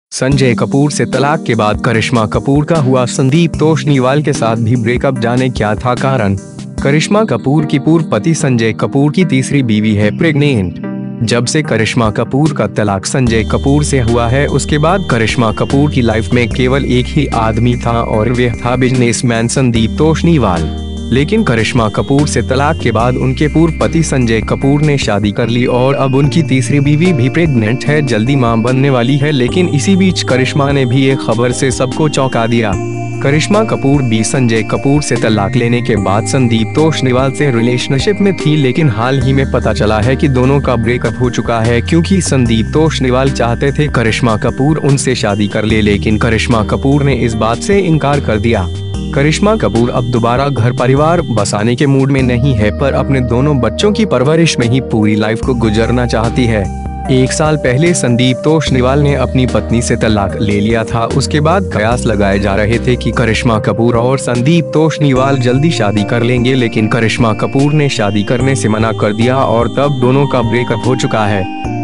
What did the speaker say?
संजय कपूर से तलाक के बाद करिश्मा कपूर का हुआ संदीप तोषनीवाल के साथ भी ब्रेकअप, जाने क्या था कारण। करिश्मा कपूर की पूर्व पति संजय कपूर की तीसरी बीवी है प्रेग्नेंट। जब से करिश्मा कपूर का तलाक संजय कपूर से हुआ है, उसके बाद करिश्मा कपूर की लाइफ में केवल एक ही आदमी था और वह था बिजनेसमैन संदीप तोषनीवाल। लेकिन करिश्मा कपूर से तलाक के बाद उनके पूर्व पति संजय कपूर ने शादी कर ली और अब उनकी तीसरी बीवी भी प्रेग्नेंट है, जल्दी मां बनने वाली है। लेकिन इसी बीच करिश्मा ने भी एक खबर से सबको चौंका दिया। करिश्मा कपूर भी संजय कपूर से तलाक लेने के बाद संदीप तोषनीवाल से रिलेशनशिप में थी, लेकिन हाल ही में पता चला है कि दोनों का ब्रेकअप हो चुका है, क्योंकि संदीप तोषनीवाल चाहते थे करिश्मा कपूर उनसे शादी कर ले, लेकिन करिश्मा कपूर ने इस बात से इनकार कर दिया। करिश्मा कपूर अब दोबारा घर परिवार बसाने के मूड में नहीं है, पर अपने दोनों बच्चों की परवरिश में ही पूरी लाइफ को गुजरना चाहती है। 1 साल पहले संदीप तोषनीवाल ने अपनी पत्नी से तलाक ले लिया था। उसके बाद कयास लगाए जा रहे थे कि करिश्मा कपूर और संदीप तोषनीवाल जल्दी शादी कर लेंगे, लेकिन करिश्मा कपूर ने शादी करने से मना कर दिया और तब दोनों का ब्रेकअप हो चुका है।